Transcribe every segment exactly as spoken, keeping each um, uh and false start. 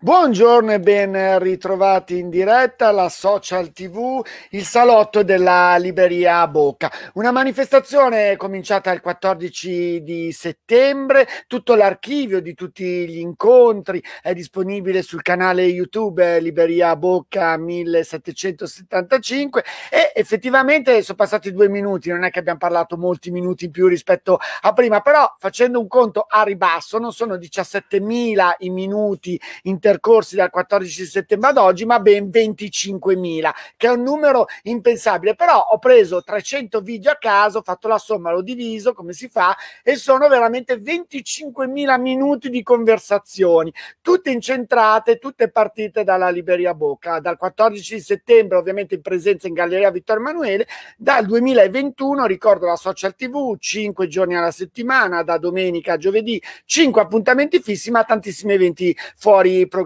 Buongiorno e ben ritrovati in diretta alla Social T V, il salotto della Libreria Bocca. Una manifestazione cominciata il quattordici di settembre, tutto l'archivio di tutti gli incontri è disponibile sul canale YouTube Libreria Bocca millesettecentosettantacinque e effettivamente sono passati due minuti, non è che abbiamo parlato molti minuti in più rispetto a prima, però facendo un conto a ribasso non sono diciassettemila i minuti intercorsi dal quattordici settembre ad oggi, ma ben venticinquemila, che è un numero impensabile. Però ho preso trecento video a caso, ho fatto la somma, l'ho diviso come si fa e sono veramente venticinquemila minuti di conversazioni, tutte incentrate, tutte partite dalla Libreria Bocca, dal quattordici settembre ovviamente in presenza in Galleria Vittorio Emanuele, dal duemilaventuno ricordo la Social T V, cinque giorni alla settimana, da domenica a giovedì, cinque appuntamenti fissi ma tantissimi eventi fuori programma.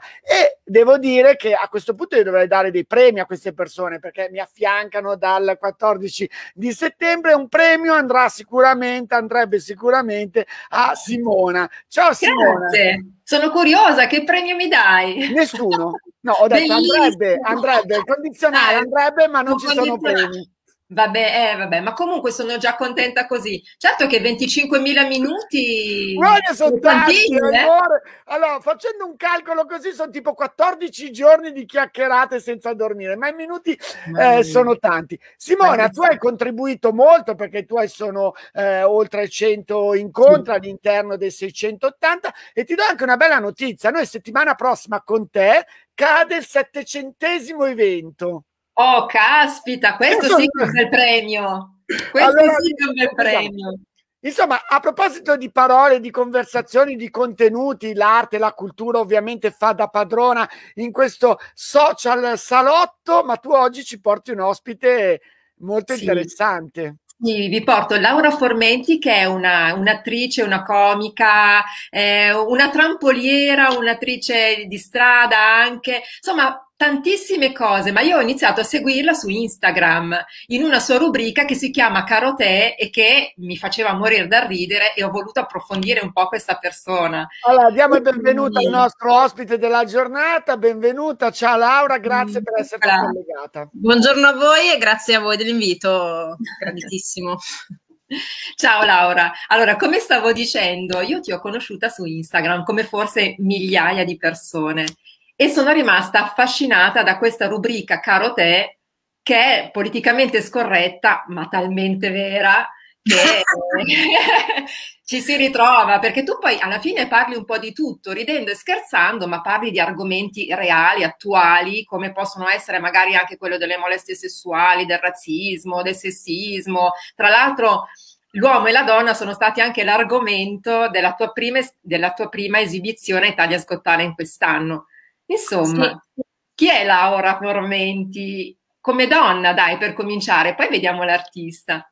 E devo dire che a questo punto io dovrei dare dei premi a queste persone perché mi affiancano dal quattordici di settembre. Un premio andrà sicuramente, andrebbe sicuramente a Simona. Ciao Simona. Grazie, sono curiosa, che premio mi dai? Nessuno. No, ho detto andrebbe, andrebbe, il condizionale Ah, andrebbe, ma non un ci sono condizionale. premi. Vabbè, eh, vabbè, ma comunque sono già contenta così. Certo che venticinquemila minuti Guarda, sono sono tanti, tantini, eh? amore. Allora, facendo un calcolo così, sono tipo quattordici giorni di chiacchierate senza dormire, ma i minuti eh, sono tanti. Simona, tu hai contribuito molto perché i tuoi sono eh, oltre cento incontri all'interno dei seicentottanta e ti do anche una bella notizia. Noi settimana prossima con te cade il settecentesimo evento. Oh, caspita, questo sì che è un bel premio. Questo Allora, sì che è un bel premio. insomma, a proposito di parole, di conversazioni, di contenuti, l'arte, la cultura ovviamente fa da padrona in questo social salotto, ma tu oggi ci porti un ospite molto Sì. interessante. Sì, vi porto Laura Formenti, che è una, un'attrice, una comica, eh, una trampoliera, un'attrice di strada anche, insomma tantissime cose, ma io ho iniziato a seguirla su Instagram in una sua rubrica che si chiama Caro Te e che mi faceva morire da ridere e ho voluto approfondire un po' questa persona. Allora, diamo il E benvenuto al quindi- nostro ospite della giornata, benvenuta, ciao Laura, grazie per esserti Eccola. collegata. Buongiorno a voi e grazie a voi dell'invito, graditissimo. Ciao Laura, allora come stavo dicendo, io ti ho conosciuta su Instagram come forse migliaia di persone e sono rimasta affascinata da questa rubrica Caro Te che è politicamente scorretta ma talmente vera che ci si ritrova, perché tu poi alla fine parli un po' di tutto, ridendo e scherzando, ma parli di argomenti reali, attuali, come possono essere magari anche quello delle molestie sessuali, del razzismo, del sessismo. Tra l'altro l'uomo e la donna sono stati anche l'argomento della tua prima, della tua prima esibizione a Italia's Got Talent quest'anno. Insomma, Sì. chi è Laura Formenti? Come donna, dai, per cominciare, poi vediamo l'artista.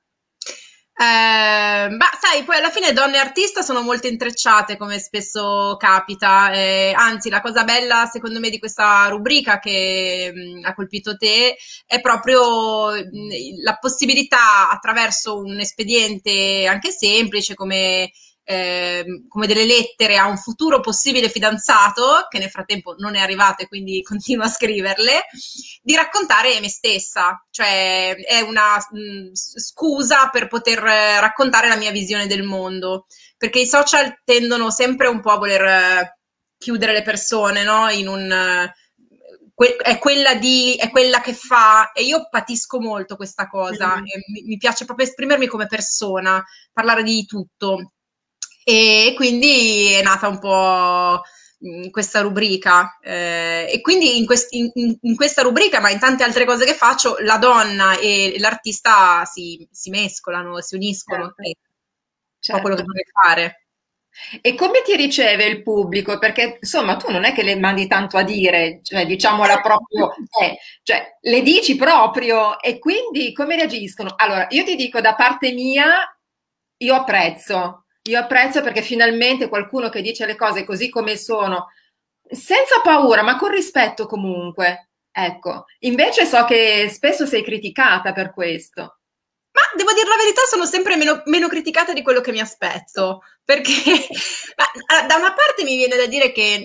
Eh, ma sai, poi alla fine donne e artista sono molto intrecciate, come spesso capita. Eh, anzi, la cosa bella, secondo me, di questa rubrica che mh, ha colpito te è proprio mh, la possibilità, attraverso un espediente anche semplice, come, eh, come delle lettere a un futuro possibile fidanzato, che nel frattempo non è arrivato e quindi continuo a scriverle, di raccontare me stessa, cioè è una mh, scusa per poter eh, raccontare la mia visione del mondo, perché i social tendono sempre un po' a voler eh, chiudere le persone, no? In un eh, que- è quella di, è quella che fa, e io patisco molto questa cosa, Mm. e mi, mi piace proprio esprimermi come persona, parlare di tutto. E quindi è nata un po' mh, questa rubrica. Eh, e quindi in, quest- in- in questa rubrica, ma in tante altre cose che faccio, la donna e l'artista si, si mescolano, si uniscono. Certo. È un po' quello che Certo. vorrei fare. E come ti riceve il pubblico? Perché insomma tu non è che le mandi tanto a dire, cioè diciamola proprio, eh, cioè le dici proprio e quindi come reagiscono? Allora, io ti dico da parte mia, io apprezzo, io apprezzo perché finalmente qualcuno che dice le cose così come sono, senza paura, ma con rispetto comunque. Ecco, invece so che spesso sei criticata per questo. Ma devo dire la verità, sono sempre meno, meno criticata di quello che mi aspetto, perché ma, da una parte mi viene da dire che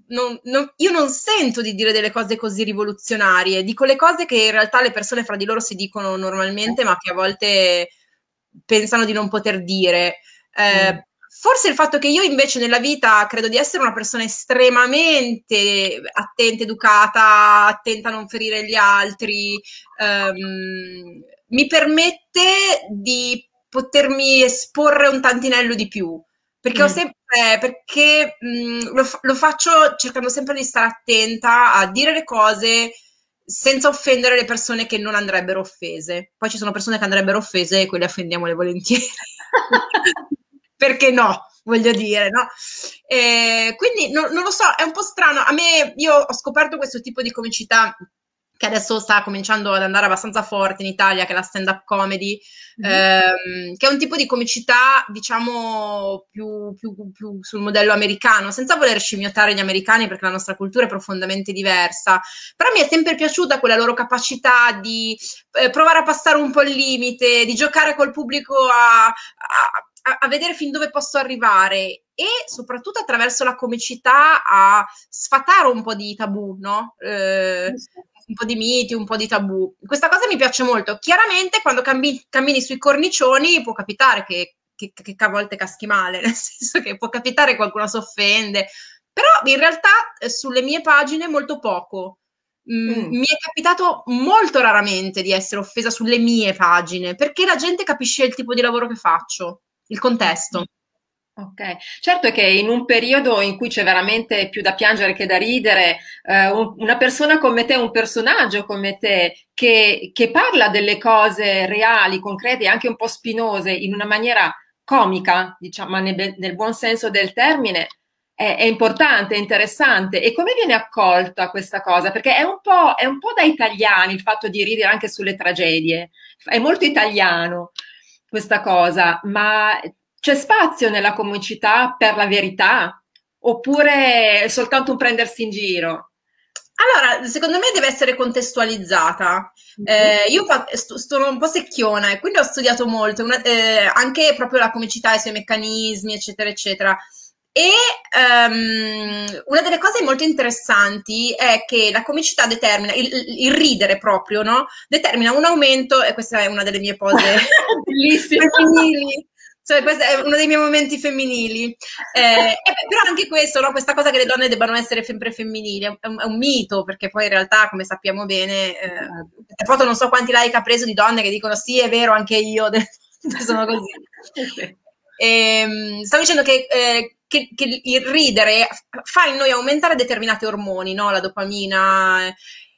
non, non, io non sento di dire delle cose così rivoluzionarie, dico le cose che in realtà le persone fra di loro si dicono normalmente, ma che a volte pensano di non poter dire. Eh, mm. Forse il fatto che io invece nella vita credo di essere una persona estremamente attenta, educata, attenta a non ferire gli altri, ehm, mi permette di potermi esporre un tantinello di più, perché, mm. ho sempre, eh, perché mh, lo, lo faccio cercando sempre di stare attenta a dire le cose senza offendere le persone che non andrebbero offese. Poi ci sono persone che andrebbero offese e quelle offendiamole volentieri. Perché no, voglio dire, no? Eh, quindi no, non lo so, è un po' strano. A me, io ho scoperto questo tipo di comicità che adesso sta cominciando ad andare abbastanza forte in Italia, che è la stand-up comedy, mm-hmm. ehm, che è un tipo di comicità, diciamo, più, più, più sul modello americano, senza voler scimmiottare gli americani, perché la nostra cultura è profondamente diversa. Però mi è sempre piaciuta quella loro capacità di eh, provare a passare un po' il limite, di giocare col pubblico a, a, a vedere fin dove posso arrivare, e soprattutto attraverso la comicità a sfatare un po' di tabù, no? Eh, un po' di miti, un po' di tabù. Questa cosa mi piace molto. Chiaramente quando cambi, cammini sui cornicioni può capitare che, che, che a volte caschi male, nel senso che può capitare che qualcuno si offende, però in realtà eh, sulle mie pagine molto poco. Mm, mm. Mi è capitato molto raramente di essere offesa sulle mie pagine, perché la gente capisce il tipo di lavoro che faccio, il contesto. Ok, certo che in un periodo in cui c'è veramente più da piangere che da ridere, eh, un, una persona come te, un personaggio come te, che, che parla delle cose reali, concrete e anche un po' spinose in una maniera comica, diciamo, ma nel, nel buon senso del termine, è, è importante, è interessante. E come viene accolta questa cosa? Perché è un po', è un po' da italiani il fatto di ridere anche sulle tragedie, è molto italiano questa cosa, ma c'è spazio nella comicità per la verità? Oppure è soltanto un prendersi in giro? Allora, secondo me deve essere contestualizzata. Eh, io st- sono un po' secchiona e quindi ho studiato molto, una, eh, anche proprio la comicità, i suoi meccanismi, eccetera, eccetera. E um, una delle cose molto interessanti è che la comicità determina, il, il ridere proprio, no? Determina un aumento, e questa è una delle mie pose femminili. Cioè, questo è uno dei miei momenti femminili. Eh, e però anche questo, no? Questa cosa che le donne debbano essere sempre femminili, è un, è un mito, perché poi in realtà, come sappiamo bene, eh, queste foto non so quanti like ha preso di donne che dicono sì, è vero, anche io sono così. E, stavo dicendo che, eh, che, che il ridere fa in noi aumentare determinati ormoni, no? La dopamina,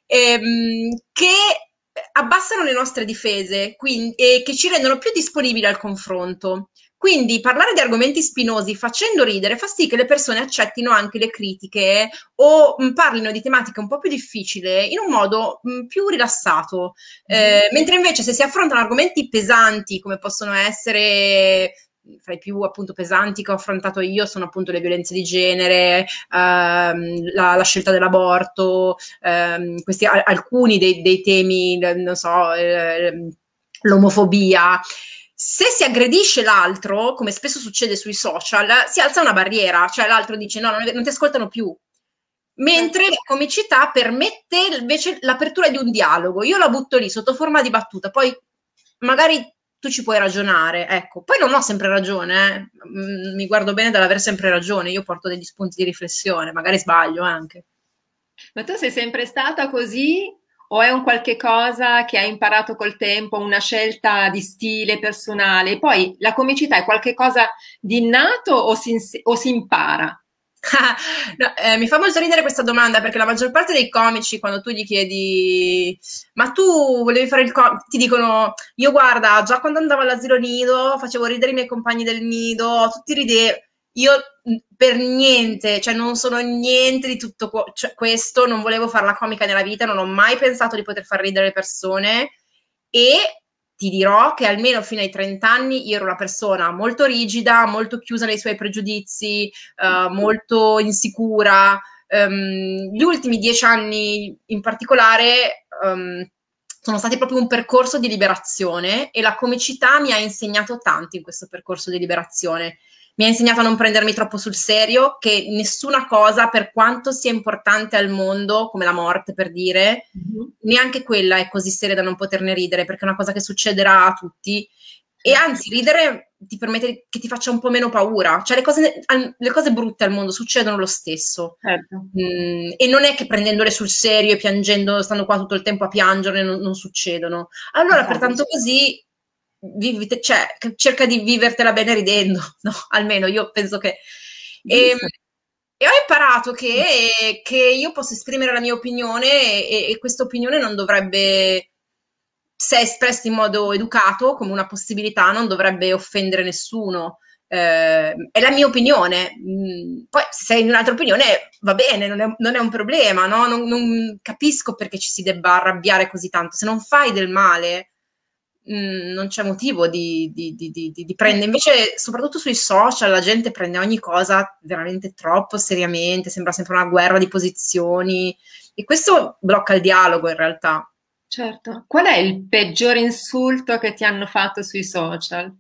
ehm, che abbassano le nostre difese, quindi, e che ci rendono più disponibili al confronto. Quindi parlare di argomenti spinosi facendo ridere fa sì che le persone accettino anche le critiche o mh, parlino di tematiche un po' più difficili in un modo mh, più rilassato. Eh, mm. Mentre invece se si affrontano argomenti pesanti, come possono essere, fra i più appunto pesanti che ho affrontato io, sono appunto le violenze di genere, ehm, la, la scelta dell'aborto, ehm, questi a, alcuni dei, dei temi, non so, eh, l'omofobia. Se si aggredisce l'altro, come spesso succede sui social, si alza una barriera, cioè l'altro dice no, non, non ti ascoltano più. Mentre la comicità permette invece l'apertura di un dialogo. Io la butto lì sotto forma di battuta, poi magari tu ci puoi ragionare, ecco. Poi non ho sempre ragione, eh. Mi guardo bene dall'aver sempre ragione, io porto degli spunti di riflessione, magari sbaglio anche. Ma tu sei sempre stata così? O è un qualche cosa che hai imparato col tempo, una scelta di stile personale? E poi la comicità è qualche cosa di innato o si, o si impara? No, eh, mi fa molto ridere questa domanda, perché la maggior parte dei comici, quando tu gli chiedi ma tu volevi fare il comico, ti dicono io guarda, già quando andavo all'asilo nido facevo ridere i miei compagni del nido, tutti ridevo. Io per niente, cioè non sono niente di tutto cioè, questo, non volevo fare la comica nella vita, non ho mai pensato di poter far ridere le persone, e ti dirò che almeno fino ai trenta anni io ero una persona molto rigida, molto chiusa nei suoi pregiudizi, uh, molto insicura. Um, gli ultimi dieci anni in particolare um, sono stati proprio un percorso di liberazione, e la comicità mi ha insegnato tanto in questo percorso di liberazione. mi ha insegnato a non prendermi troppo sul serio, che nessuna cosa, per quanto sia importante al mondo, come la morte per dire, mm-hmm. neanche quella è così seria da non poterne ridere, perché è una cosa che succederà a tutti. E anzi, ridere ti permette che ti faccia un po' meno paura. Cioè le cose, le cose brutte al mondo succedono lo stesso. Certo. Mm, e non è che prendendole sul serio e piangendo, stando qua tutto il tempo a piangere, non, non succedono. Allora, esatto. Pertanto così, vivite, cioè, cerca di vivertela bene ridendo, no? Almeno io penso che... E, e ho imparato che, che io posso esprimere la mia opinione e, e questa opinione non dovrebbe... se espressa in modo educato, come una possibilità, non dovrebbe offendere nessuno. Eh, è la mia opinione. Mm, poi se sei di un'altra opinione va bene, non è, non è un problema, no? Non, non capisco perché ci si debba arrabbiare così tanto. Se non fai del male, mm, non c'è motivo di, di, di, di, di prendere. Invece, soprattutto sui social, la gente prende ogni cosa veramente troppo seriamente, sembra sempre una guerra di posizioni, e questo blocca il dialogo in realtà. Certo. Qual è il peggior insulto che ti hanno fatto sui social?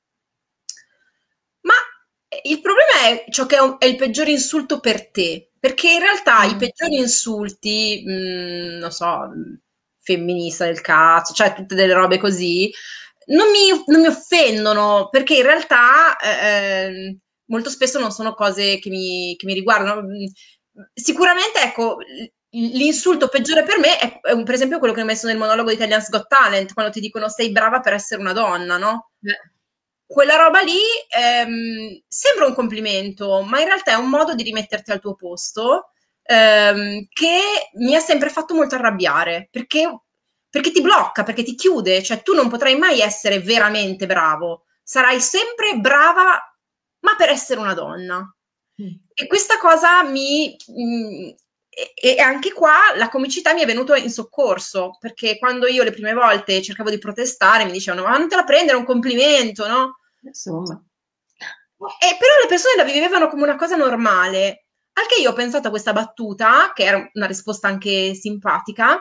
Ma il problema è ciò che è, un, è il peggior insulto per te, perché in realtà mm. i peggiori insulti, mh, non so, femminista del cazzo, cioè tutte delle robe così, non mi, non mi offendono, perché in realtà eh, molto spesso non sono cose che mi, che mi riguardano. Sicuramente, ecco... l'insulto peggiore per me è, è per esempio quello che ho messo nel monologo di Italian's Got Talent, quando ti dicono sei brava per essere una donna, no? Eh. Quella roba lì ehm, sembra un complimento, ma in realtà è un modo di rimetterti al tuo posto ehm, che mi ha sempre fatto molto arrabbiare, perché, perché ti blocca, perché ti chiude, cioè tu non potrai mai essere veramente bravo, sarai sempre brava, ma per essere una donna. Mm. E questa cosa mi... Mh, e anche qua la comicità mi è venuta in soccorso, perché quando io le prime volte cercavo di protestare mi dicevano ma non te la prendere, è un complimento, no? Insomma. E però le persone la vivevano come una cosa normale, al che io ho pensato a questa battuta, che era una risposta anche simpatica,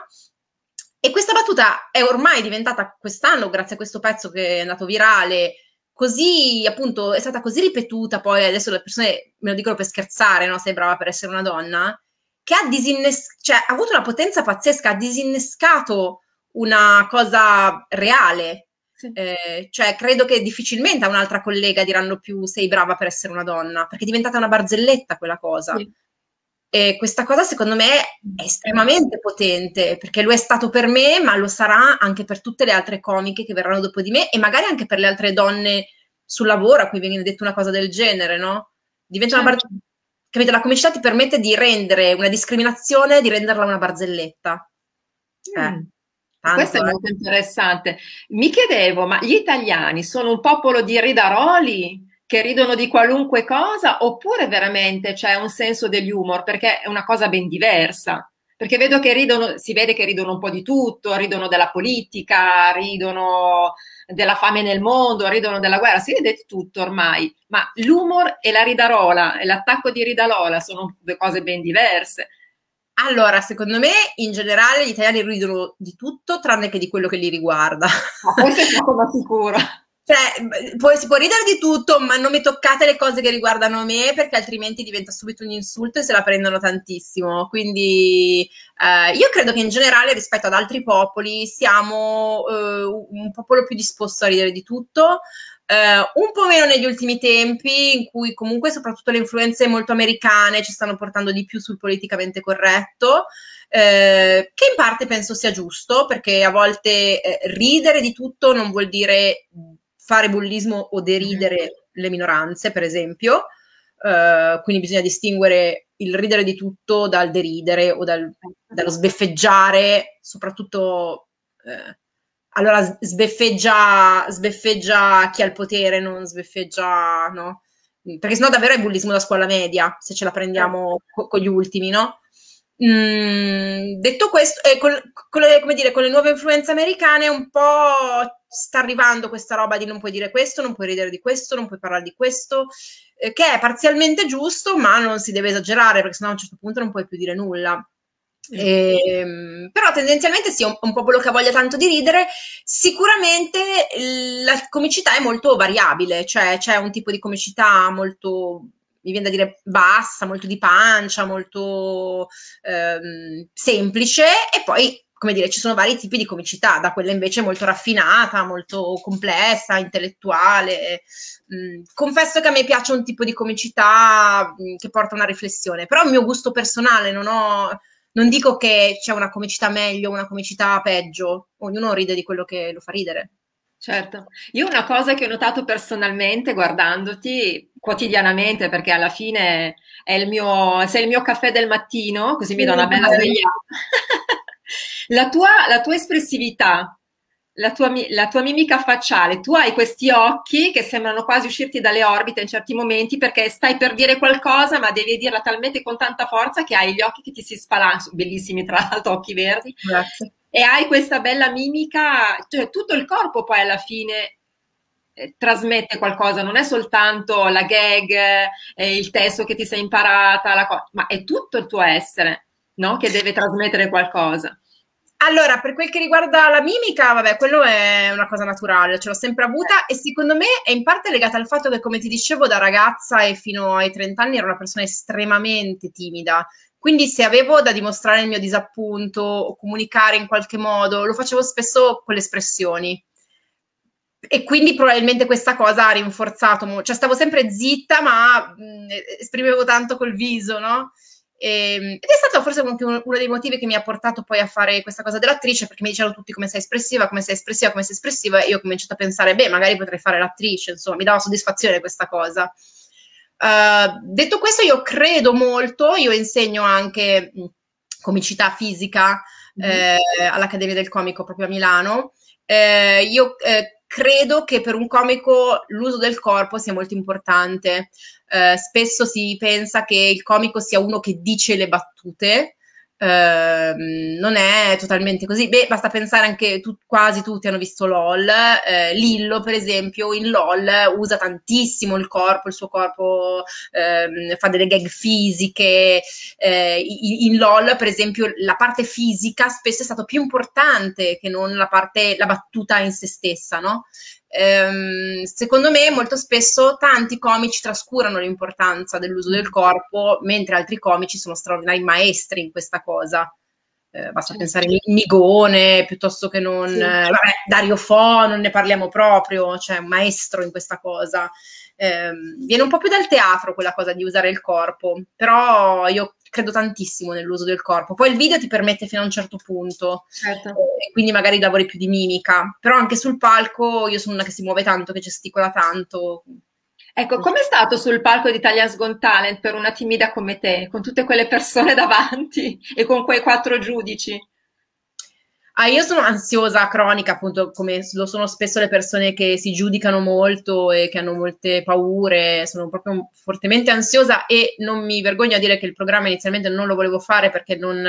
e questa battuta è ormai diventata quest'anno, grazie a questo pezzo che è andato virale, così appunto è stata così ripetuta, poi adesso le persone me lo dicono per scherzare, no? Sei brava per essere una donna, che ha, disinnes- cioè, ha avuto una potenza pazzesca, ha disinnescato una cosa reale. Sì. Eh, cioè, credo che difficilmente a un'altra collega diranno più sei brava per essere una donna, perché è diventata una barzelletta quella cosa. Sì. E questa cosa secondo me è estremamente potente, perché lo è stato per me, ma lo sarà anche per tutte le altre comiche che verranno dopo di me e magari anche per le altre donne sul lavoro a cui viene detto una cosa del genere, no? Diventa certo. una barzelletta. Capite, la comicità ti permette di rendere una discriminazione, di renderla una barzelletta. Mm. Eh, tanto, Questo è eh. molto interessante. Mi chiedevo, ma gli italiani sono un popolo di ridaroli che ridono di qualunque cosa oppure veramente c'è un senso degli humor? Perché è una cosa ben diversa. Perché vedo che ridono, si vede che ridono un po' di tutto, ridono della politica, ridono della fame nel mondo, ridono della guerra, si vede di tutto ormai, ma l'humor e la ridarola e l'attacco di ridarola sono due cose ben diverse. Allora, secondo me, in generale, gli italiani ridono di tutto, tranne che di quello che li riguarda. Ma questo è poco ma sicuro. Cioè, poi si può ridere di tutto, ma non mi toccate le cose che riguardano me, perché altrimenti diventa subito un insulto e se la prendono tantissimo. Quindi eh, io credo che in generale, rispetto ad altri popoli, siamo eh, un popolo più disposto a ridere di tutto, eh, un po' meno negli ultimi tempi, in cui comunque soprattutto le influenze molto americane ci stanno portando di più sul politicamente corretto. Eh, che in parte penso sia giusto, perché a volte eh, ridere di tutto non vuol dire fare bullismo o deridere le minoranze, per esempio, uh, quindi bisogna distinguere il ridere di tutto dal deridere o dal, dallo sbeffeggiare, soprattutto eh, allora sbeffeggia, sbeffeggia chi ha il potere, non sbeffeggia, no? Perché sennò davvero è bullismo da scuola media, se ce la prendiamo co- con gli ultimi, no? Mm, detto questo, eh, con, con, le, come dire, con le nuove influenze americane un po' sta arrivando questa roba di non puoi dire questo, non puoi ridere di questo, non puoi parlare di questo, eh, che è parzialmente giusto, ma non si deve esagerare, perché sennò a un certo punto non puoi più dire nulla. E, però tendenzialmente sì, è un, un popolo che ha voglia tanto di ridere. Sicuramente la comicità è molto variabile, cioè c'è un tipo di comicità molto, mi viene da dire, bassa, molto di pancia, molto ehm, semplice, e poi, come dire, ci sono vari tipi di comicità, da quella invece molto raffinata, molto complessa, intellettuale. Mm, confesso che a me piace un tipo di comicità mm, che porta a una riflessione, però è un mio gusto personale, non ho, non dico che c'è una comicità meglio, una comicità peggio, ognuno ride di quello che lo fa ridere. Certo, io una cosa che ho notato personalmente guardandoti quotidianamente, perché alla fine è il mio, sei il mio caffè del mattino, così mi do una bella svegliata. La tua, la tua espressività, la tua, mi- la tua mimica facciale, tu hai questi occhi che sembrano quasi uscirti dalle orbite in certi momenti perché stai per dire qualcosa, ma devi dirla talmente con tanta forza che hai gli occhi che ti si spalancano, bellissimi tra l'altro, occhi verdi. Grazie. E hai questa bella mimica, cioè tutto il corpo poi alla fine eh, trasmette qualcosa, non è soltanto la gag, eh, il testo che ti sei imparata, la co- ma è tutto il tuo essere, no? Che deve trasmettere qualcosa. Allora, per quel che riguarda la mimica, vabbè, quello è una cosa naturale, ce l'ho sempre avuta e secondo me è in parte legata al fatto che, come ti dicevo, da ragazza e fino ai trenta anni ero una persona estremamente timida. Quindi se avevo da dimostrare il mio disappunto o comunicare in qualche modo, lo facevo spesso con le espressioni. E quindi probabilmente questa cosa ha rinforzato, mo- cioè stavo sempre zitta, ma mh, esprimevo tanto col viso, no? E, ed è stato forse anche uno, uno dei motivi che mi ha portato poi a fare questa cosa dell'attrice, perché mi dicevano tutti come sei espressiva, come sei espressiva, come sei espressiva, e io ho cominciato a pensare, beh, magari potrei fare l'attrice, insomma, mi dava soddisfazione questa cosa. Uh, detto questo, io credo molto, io insegno anche mh, comicità fisica Mhm. eh, all'Accademia del Comico proprio a Milano. Eh, io eh, credo che per un comico l'uso del corpo sia molto importante. Eh, spesso si pensa che il comico sia uno che dice le battute. Ehm, non è totalmente così. Beh, basta pensare anche tu, quasi tutti hanno visto LOL. Eh, Lillo, per esempio, in LOL usa tantissimo il corpo, il suo corpo ehm, fa delle gag fisiche. Eh, in, in LOL, per esempio, la parte fisica spesso è stata più importante che non la parte, la battuta in se stessa, no? Ehm, secondo me molto spesso tanti comici trascurano l'importanza dell'uso del corpo, mentre altri comici sono straordinari maestri in questa cosa. Eh, basta Certo. pensare a Migone piuttosto che non Sì. eh, vabbè, Dario Fo, non ne parliamo proprio, cioè un maestro in questa cosa. Eh, viene un po' più dal teatro quella cosa di usare il corpo, però io credo tantissimo nell'uso del corpo. Poi il video ti permette fino a un certo punto, Certo. e quindi magari lavori più di mimica, però anche sul palco io sono una che si muove tanto, che gesticola tanto. Ecco, com'è stato sul palco di Italia's Got Talent per una timida come te, con tutte quelle persone davanti e con quei quattro giudici? Ah, io sono ansiosa cronica, appunto, come lo sono spesso le persone che si giudicano molto e che hanno molte paure. Sono proprio fortemente ansiosa e non mi vergogno a dire che il programma inizialmente non lo volevo fare perché non,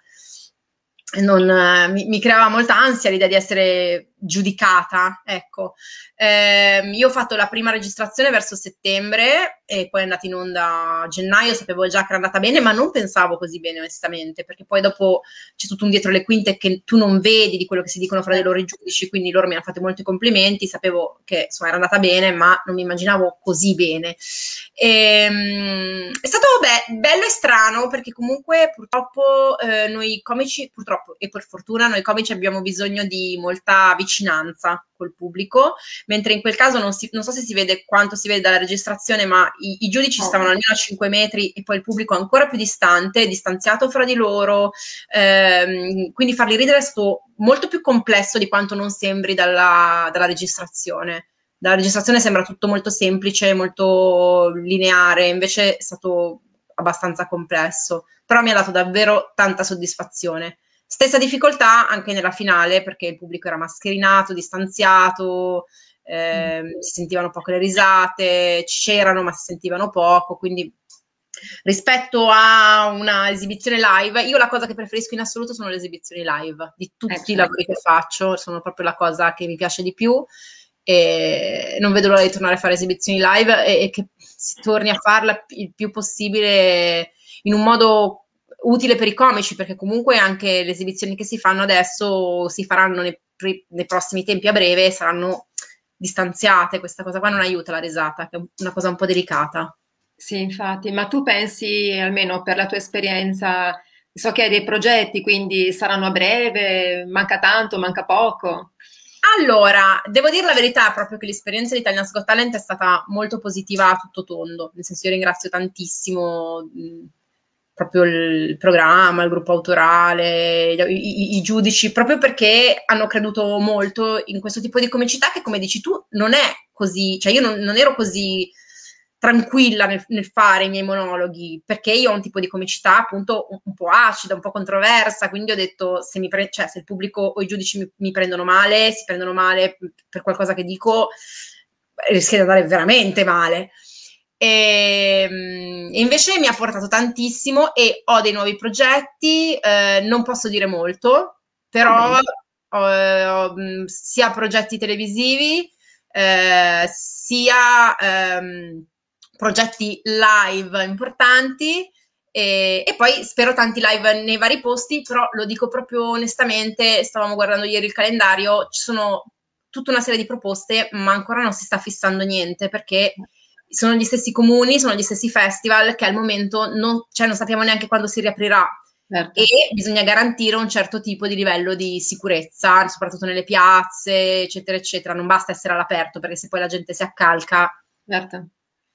non, eh, mi, mi creava molta ansia l'idea di essere giudicata, ecco. Eh, io ho fatto la prima registrazione verso settembre e poi è andata in onda a gennaio, sapevo già che era andata bene, ma non pensavo così bene onestamente, perché poi dopo c'è tutto un dietro le quinte che tu non vedi di quello che si dicono fra di loro i giudici, quindi loro mi hanno fatto molti complimenti, sapevo che insomma era andata bene, ma non mi immaginavo così bene. E, um, è stato beh, bello e strano perché comunque purtroppo eh, noi comici, purtroppo e per fortuna noi comici abbiamo bisogno di molta vicinanza col pubblico, mentre in quel caso non, si, non so se si vede quanto si vede dalla registrazione, ma i, i giudici Oh. stavano almeno a cinque metri e poi il pubblico ancora più distante, distanziato fra di loro, ehm, quindi farli ridere è stato molto più complesso di quanto non sembri dalla, dalla registrazione. Dalla registrazione sembra tutto molto semplice, molto lineare, invece è stato abbastanza complesso, però mi ha dato davvero tanta soddisfazione. Stessa difficoltà anche nella finale, perché il pubblico era mascherinato, distanziato, eh, si sentivano poco le risate, c'erano ma si sentivano poco, quindi rispetto a una esibizione live, io la cosa che preferisco in assoluto sono le esibizioni live, di tutti Eh, i certo. lavori che faccio, sono proprio la cosa che mi piace di più e non vedo l'ora di tornare a fare esibizioni live e, e che si torni a farla il più possibile in un modo utile per i comici, perché comunque anche le esibizioni che si fanno adesso si faranno nei, nei prossimi tempi a breve, saranno distanziate. Questa cosa qua non aiuta la risata, che è una cosa un po' delicata. Sì, infatti, ma tu pensi, almeno per la tua esperienza, so che hai dei progetti, quindi saranno a breve, manca tanto, manca poco? Allora, devo dire la verità, proprio che l'esperienza di Italia's Got Talent è stata molto positiva a tutto tondo, nel senso io ringrazio tantissimo mh, proprio il programma, il gruppo autorale, i, i, i giudici, proprio perché hanno creduto molto in questo tipo di comicità che, come dici tu, non è così, cioè io non, non ero così tranquilla nel, nel fare i miei monologhi, perché io ho un tipo di comicità appunto un, un po' acida, un po' controversa, quindi ho detto se, mi pre- cioè, se il pubblico o i giudici mi, mi prendono male, si prendono male per qualcosa che dico, rischia di andare veramente male. E, e invece mi ha portato tantissimo e ho dei nuovi progetti, eh, non posso dire molto, però ho, ho sia progetti televisivi, eh, sia ehm, progetti live importanti e, e poi spero tanti live nei vari posti, però lo dico proprio onestamente, stavamo guardando ieri il calendario, ci sono tutta una serie di proposte, ma ancora non si sta fissando niente perché sono gli stessi comuni, sono gli stessi festival che al momento non, cioè non sappiamo neanche quando si riaprirà. Certo. E bisogna garantire un certo tipo di livello di sicurezza, soprattutto nelle piazze, eccetera, eccetera. Non basta essere all'aperto, perché se poi la gente si accalca. Certo.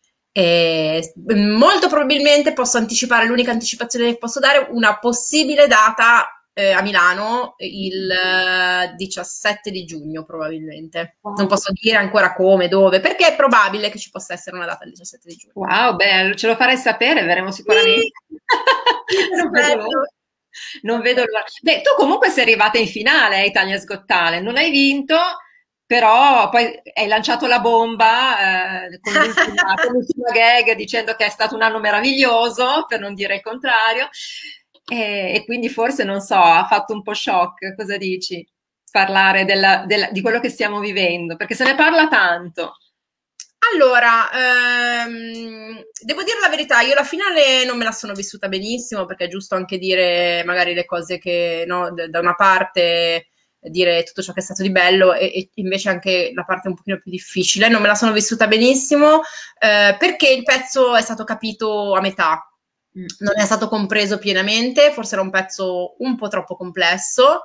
E molto probabilmente posso anticipare, l'unica anticipazione che posso dare, una possibile data eh, a Milano il eh, diciassette di giugno probabilmente. Wow. Non posso dire ancora come, dove, perché è probabile che ci possa essere una data il diciassette di giugno. Wow, beh, ce lo farei sapere, verremo sicuramente. Sì. non, vedo l'ora. non vedo l'ora. Beh, tu comunque sei arrivata in finale a Italia's Got Talent, non hai vinto, però poi hai lanciato la bomba eh, con, l'ultima, con l'ultima gag dicendo che è stato un anno meraviglioso, per non dire il contrario, e, e quindi forse, non so, ha fatto un po' shock. Cosa dici? Parlare della, della, di quello che stiamo vivendo, perché se ne parla tanto. Allora, ehm, devo dire la verità, io la finale non me la sono vissuta benissimo, perché è giusto anche dire magari le cose che, no, da una parte dire tutto ciò che è stato di bello e, e invece anche la parte un pochino più difficile. Non me la sono vissuta benissimo eh, perché il pezzo è stato capito a metà, non è stato compreso pienamente, forse era un pezzo un po' troppo complesso,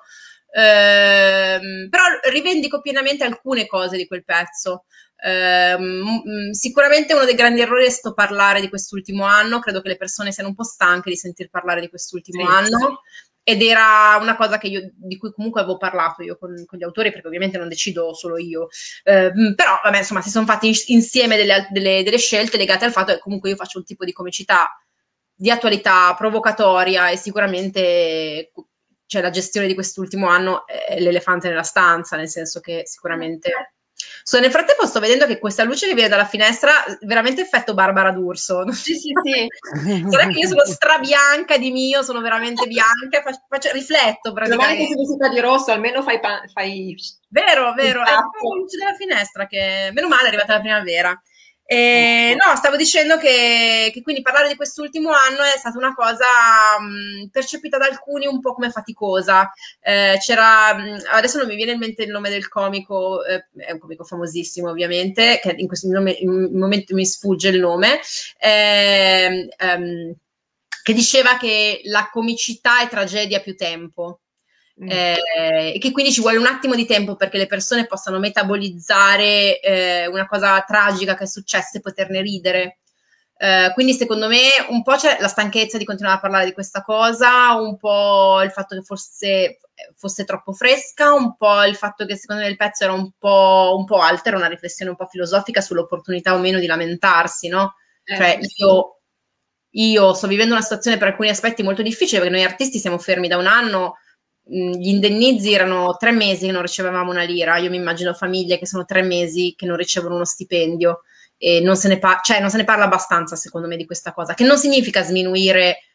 ehm, però rivendico pienamente alcune cose di quel pezzo. Eh, m- sicuramente uno dei grandi errori è stato parlare di quest'ultimo anno, credo che le persone siano un po' stanche di sentir parlare di quest'ultimo sì, anno. Sì. Ed era una cosa che io, di cui comunque avevo parlato io con, con gli autori, perché ovviamente non decido solo io, eh, però vabbè, insomma, si sono fatti insieme delle, delle, delle scelte legate al fatto che comunque io faccio un tipo di comicità di attualità provocatoria e sicuramente cioè, la gestione di quest'ultimo anno è l'elefante nella stanza, nel senso che sicuramente... So, nel frattempo sto vedendo che questa luce che viene dalla finestra veramente effetto Barbara D'Urso. Sì, sì, sì. Sarà che io sono strabianca di mio, sono veramente bianca, faccio, faccio, rifletto praticamente. Domani che sei vestita di rosso, almeno fai... fai... Vero, vero. È la luce della finestra che, meno male, è arrivata la primavera. E, no, stavo dicendo che, che quindi parlare di quest'ultimo anno è stata una cosa mh, percepita da alcuni un po' come faticosa. Eh, c'era, mh, adesso non mi viene in mente il nome del comico, eh, è un comico famosissimo ovviamente, che in questo nome, in momento mi sfugge il nome, eh, ehm, che diceva che la comicità è tragedia più tempo. Eh, e che quindi ci vuole un attimo di tempo perché le persone possano metabolizzare eh, una cosa tragica che è successa e poterne ridere. Eh, quindi secondo me un po' c'è la stanchezza di continuare a parlare di questa cosa, un po' il fatto che forse fosse troppo fresca, un po' il fatto che secondo me il pezzo era un po', un po' alto, era una riflessione un po' filosofica sull'opportunità o meno di lamentarsi, no? Eh. Cioè io, io sto vivendo una situazione per alcuni aspetti molto difficile perché noi artisti siamo fermi da un anno. Gli indennizi erano tre mesi che non ricevevamo una lira. Io mi immagino famiglie che sono tre mesi che non ricevono uno stipendio e non se ne, par- cioè, non se ne parla abbastanza secondo me di questa cosa, che non significa sminuire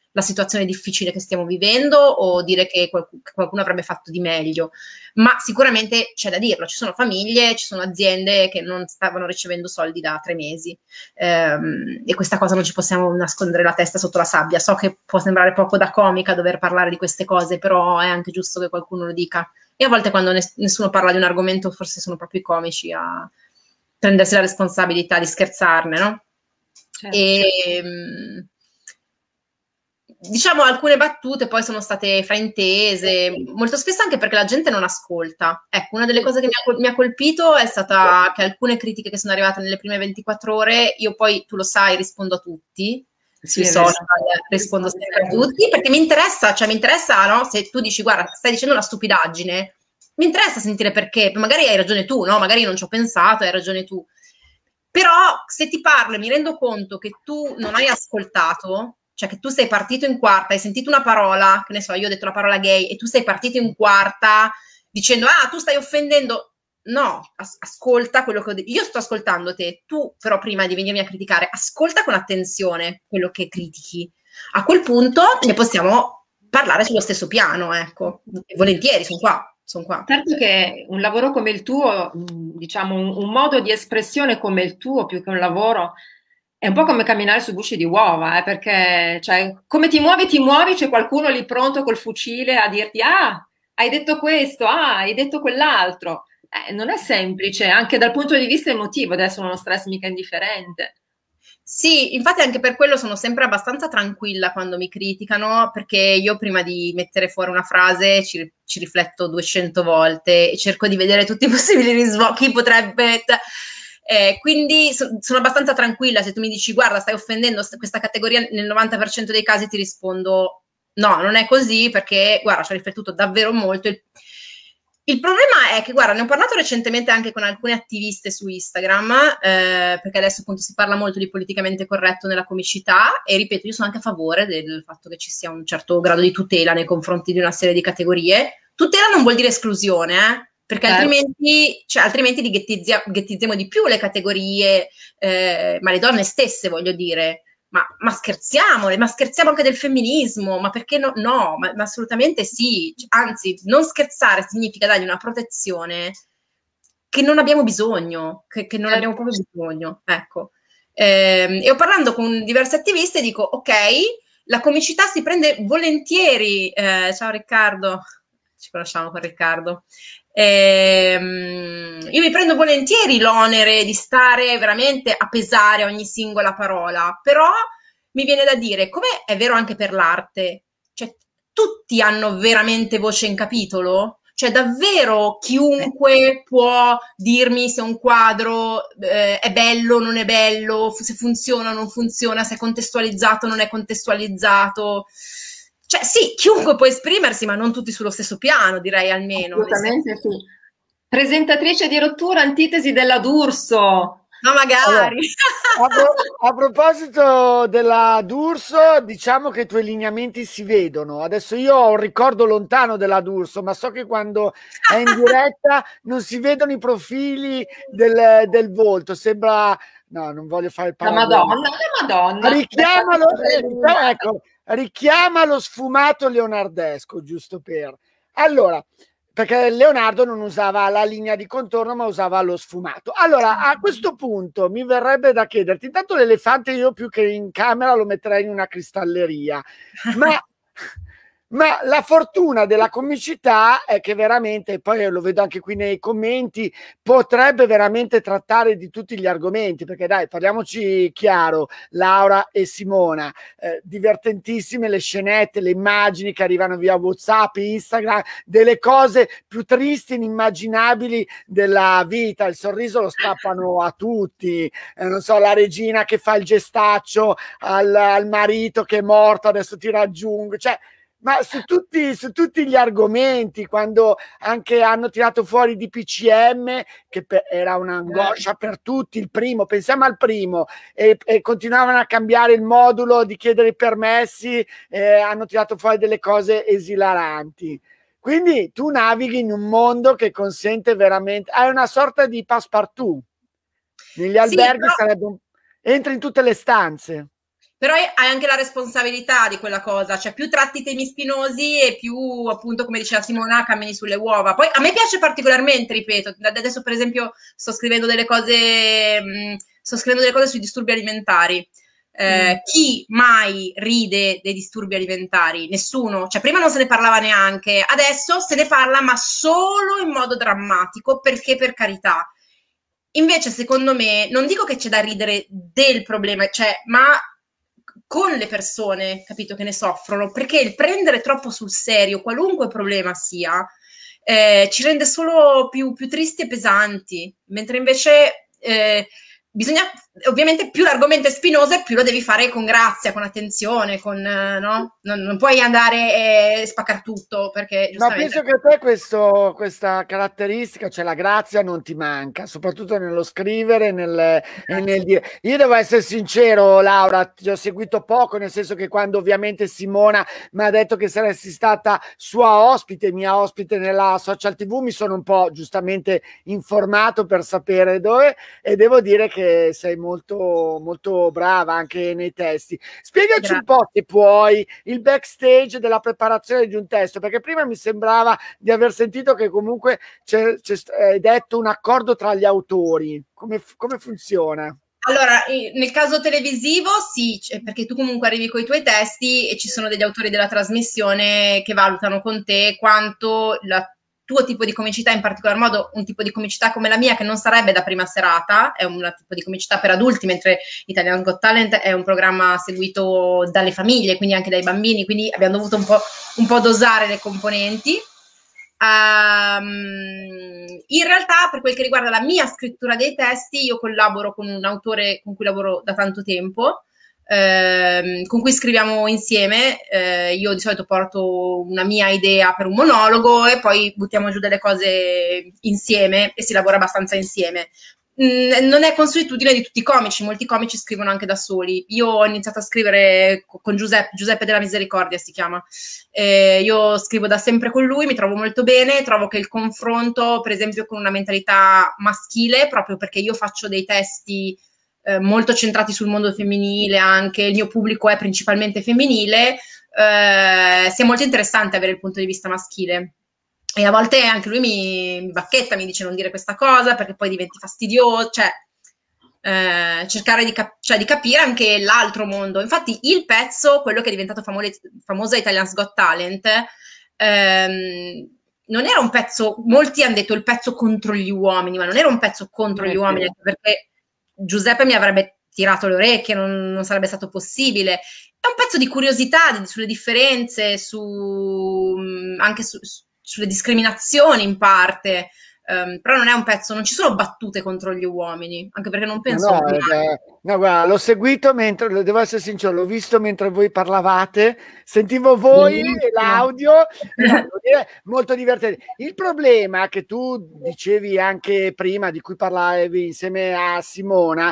la situazione difficile che stiamo vivendo o dire che qualcuno, che qualcuno avrebbe fatto di meglio, ma sicuramente c'è da dirlo, ci sono famiglie, ci sono aziende che non stavano ricevendo soldi da tre mesi, ehm, e questa cosa non ci possiamo nascondere la testa sotto la sabbia. So che può sembrare poco da comica dover parlare di queste cose, però è anche giusto che qualcuno lo dica, e a volte quando ness- nessuno parla di un argomento forse sono proprio i comici a prendersi la responsabilità di scherzarne, no? Certo. E diciamo alcune battute poi sono state fraintese, molto spesso anche perché la gente non ascolta. Ecco, una delle cose che mi ha, col- mi ha colpito è stata che alcune critiche che sono arrivate nelle prime ventiquattro ore, io poi, tu lo sai, rispondo a tutti, Sì, sui è vero. social rispondo sempre a tutti, perché mi interessa, cioè mi interessa, no? Se tu dici, guarda, stai dicendo una stupidaggine, mi interessa sentire perché, magari hai ragione tu, no? Magari non ci ho pensato, hai ragione tu. Però se ti parlo e mi rendo conto che tu non hai ascoltato, cioè che tu sei partito in quarta, hai sentito una parola, che ne so, io ho detto la parola gay, e tu sei partito in quarta dicendo, ah, tu stai offendendo. No, as- ascolta quello che ho detto. Io sto ascoltando te, tu però prima di venirmi a criticare, ascolta con attenzione quello che critichi. A quel punto ne possiamo parlare sullo stesso piano, ecco. E volentieri, sono qua, sono qua. Certo che un lavoro come il tuo, mh, diciamo un, un modo di espressione come il tuo, più che un lavoro, è un po' come camminare su gusci di uova, eh, perché cioè, come ti muovi, ti muovi, c'è qualcuno lì pronto col fucile a dirti, ah, hai detto questo, ah, hai detto quell'altro. Eh, non è semplice, anche dal punto di vista emotivo, adesso uno stress mica indifferente. Sì, infatti anche per quello sono sempre abbastanza tranquilla quando mi criticano, perché io prima di mettere fuori una frase ci, ci rifletto duecento volte e cerco di vedere tutti i possibili risvolti, chi potrebbe... Eh, quindi so, sono abbastanza tranquilla. Se tu mi dici, guarda, stai offendendo questa categoria, nel novanta per cento dei casi ti rispondo, no, non è così, perché, guarda, ci ho riflettuto davvero molto. Il, il problema è che, guarda, ne ho parlato recentemente anche con alcune attiviste su Instagram, eh, perché adesso appunto si parla molto di politicamente corretto nella comicità, e ripeto, io sono anche a favore del fatto che ci sia un certo grado di tutela nei confronti di una serie di categorie. Tutela non vuol dire esclusione, eh? Perché Certo. altrimenti, cioè, altrimenti li ghettizia- ghettizziamo di più le categorie, eh, ma le donne stesse, voglio dire. Ma, ma scherziamo, ma scherziamo anche del femminismo, ma perché no? No, ma, ma assolutamente sì. Anzi, non scherzare significa dargli una protezione che non abbiamo bisogno, che, che non Certo. abbiamo proprio bisogno, ecco. Ehm, e ho parlando con diverse attiviste e dico, ok, la comicità si prende volentieri, eh, ciao Riccardo, ci conosciamo con Riccardo, ehm, io mi prendo volentieri l'onere di stare veramente a pesare ogni singola parola, però mi viene da dire, come è vero anche per l'arte, cioè tutti hanno veramente voce in capitolo? Cioè davvero chiunque può dirmi se un quadro eh, è bello o non è bello, se funziona o non funziona, se è contestualizzato o non è contestualizzato. Cioè sì, chiunque può esprimersi, ma non tutti sullo stesso piano, direi almeno. Nel senso- Assolutamente sì. Presentatrice di rottura, antitesi della D'Urso. No, Allora, magari. a, pro- a proposito della D'Urso, diciamo che i tuoi lineamenti si vedono. Adesso io ho un ricordo lontano della D'Urso, ma so che quando è in diretta non si vedono i profili del, del volto. Sembra, no, non voglio fare il La paragone. Madonna, la Madonna. Richiamalo, eh, diciamo, ecco, richiama lo sfumato leonardesco, giusto per. Allora, perché Leonardo non usava la linea di contorno, ma usava lo sfumato. Allora, a questo punto mi verrebbe da chiederti, intanto l'elefante io più che in camera lo metterei in una cristalleria, ma, ma la fortuna della comicità è che veramente, poi lo vedo anche qui nei commenti, potrebbe veramente trattare di tutti gli argomenti, perché dai, parliamoci chiaro, Laura e Simona, eh, divertentissime le scenette, le immagini che arrivano via WhatsApp, Instagram, delle cose più tristi, inimmaginabili della vita. Il sorriso lo strappano a tutti, eh, non so, la regina che fa il gestaccio al, al marito che è morto, adesso ti raggiungo, cioè, ma su tutti, su tutti gli argomenti, quando anche hanno tirato fuori di P C M, che per, era un'angoscia per tutti, il primo, pensiamo al primo, e, e continuavano a cambiare il modulo di chiedere i permessi, eh, hanno tirato fuori delle cose esilaranti. Quindi tu navighi in un mondo che consente veramente, hai una sorta di passepartout. Negli Sì, alberghi però... sarebbe un, entri in tutte le stanze. però hai anche la responsabilità di quella cosa, cioè più tratti temi spinosi e più, appunto, come diceva Simona, cammini sulle uova. Poi a me piace particolarmente, ripeto, adesso per esempio sto scrivendo delle cose, mh, sto scrivendo delle cose sui disturbi alimentari. Eh, mm. Chi mai ride dei disturbi alimentari? Nessuno, cioè prima non se ne parlava neanche, adesso se ne parla ma solo in modo drammatico, perché per carità. Invece secondo me, non dico che c'è da ridere del problema, cioè, ma con le persone, capito, che ne soffrono, perché il prendere troppo sul serio qualunque problema sia, eh, ci rende solo più, più tristi e pesanti, mentre invece eh, bisogna, ovviamente più l'argomento è spinoso e più lo devi fare con grazia, con attenzione, con, eh, no? Non, non puoi andare e spaccare tutto, perché giustamente... Ma penso che a te questo, questa caratteristica, cioè la grazia, non ti manca, soprattutto nello scrivere nel, e nel dire. Io devo essere sincero, Laura, ti ho seguito poco, nel senso che quando ovviamente Simona mi ha detto che saresti stata sua ospite, mia ospite nella Social ti vu, mi sono un po' giustamente informato per sapere dove, e devo dire che sei molto, molto brava anche nei testi. Spiegaci Grazie. un po', se puoi, il backstage della preparazione di un testo, perché prima mi sembrava di aver sentito che comunque c'è, c'è eh, detto un accordo tra gli autori. Come, come funziona? Allora, nel caso televisivo sì, perché tu comunque arrivi con i tuoi testi e ci sono degli autori della trasmissione che valutano con te quanto la tuo tipo di comicità, in particolar modo un tipo di comicità come la mia, che non sarebbe da prima serata, è un tipo di comicità per adulti, mentre Italian Got Talent è un programma seguito dalle famiglie, quindi anche dai bambini, quindi abbiamo dovuto un po', un po' dosare le componenti. Um, in realtà, per quel che riguarda la mia scrittura dei testi, io collaboro con un autore con cui lavoro da tanto tempo, ehm, con cui scriviamo insieme. Eh, io di solito porto una mia idea per un monologo e poi buttiamo giù delle cose insieme e si lavora abbastanza insieme. Non è consuetudine di tutti i comici, molti comici scrivono anche da soli. Io ho iniziato a scrivere con Giuseppe, Giuseppe della Misericordia si chiama. Eh, io scrivo da sempre con lui, mi trovo molto bene, trovo che il confronto, per esempio, con una mentalità maschile, proprio perché io faccio dei testi eh, molto centrati sul mondo femminile, anche il mio pubblico è principalmente femminile, eh, sia molto interessante avere il punto di vista maschile. E a volte anche lui mi, mi bacchetta, mi dice non dire questa cosa perché poi diventi fastidioso, cioè eh, cercare di, cap- cioè, di capire anche l'altro mondo. Infatti il pezzo, quello che è diventato famole- famoso a Italian's Got Talent, ehm, non era un pezzo, molti hanno detto il pezzo contro gli uomini, ma non era un pezzo contro gli uomini, anche perché Giuseppe mi avrebbe tirato le orecchie, non, non sarebbe stato possibile. È un pezzo di curiosità di, sulle differenze, su, anche su, su sulle discriminazioni in parte, um, però non è un pezzo, non ci sono battute contro gli uomini, anche perché non penso... No, no, eh, no guarda, l'ho seguito mentre, devo essere sincero, l'ho visto mentre voi parlavate, sentivo voi e l'audio, no, molto divertente. Il problema che tu dicevi anche prima, di cui parlavi insieme a Simona,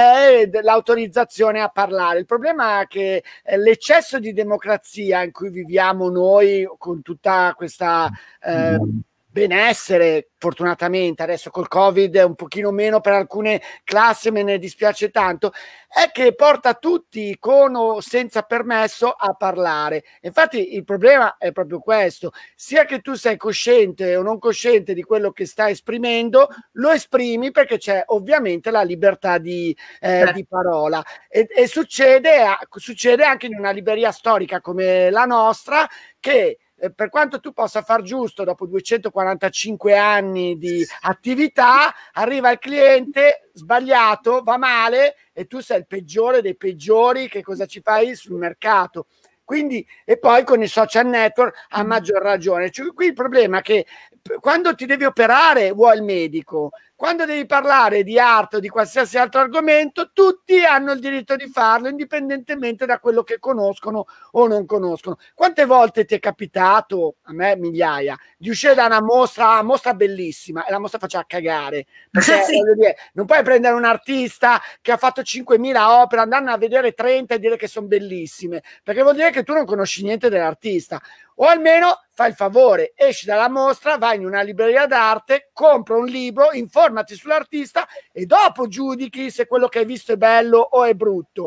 è l'autorizzazione a parlare. Il problema è che l'eccesso di democrazia in cui viviamo noi, con tutta questa... Eh, benessere, fortunatamente adesso col Covid è un pochino meno per alcune classi, me ne dispiace tanto, è che porta tutti con o senza permesso a parlare. Infatti il problema è proprio questo, sia che tu sei cosciente o non cosciente di quello che stai esprimendo, lo esprimi perché c'è ovviamente la libertà di, eh, di parola e, e succede, succede anche in una libreria storica come la nostra che per quanto tu possa far giusto dopo duecentoquarantacinque anni di attività, arriva il cliente sbagliato, va male e tu sei il peggiore dei peggiori, che cosa ci fai sul mercato? Quindi, e poi con i social network a maggior ragione. Cioè, qui il problema è che quando ti devi operare vuoi il medico, quando devi parlare di arte o di qualsiasi altro argomento, tutti hanno il diritto di farlo, indipendentemente da quello che conoscono o non conoscono. Quante volte ti è capitato, a me migliaia, di uscire da una mostra, una mostra bellissima, e la mostra faceva cagare, perché sì. voglio dire, non puoi prendere un artista che ha fatto cinquemila opere, andare a vedere trenta e dire che sono bellissime, perché vuol dire che tu non conosci niente dell'artista. O almeno fai il favore, esci dalla mostra, vai in una libreria d'arte, compra un libro, informati sull'artista e dopo giudichi se quello che hai visto è bello o è brutto.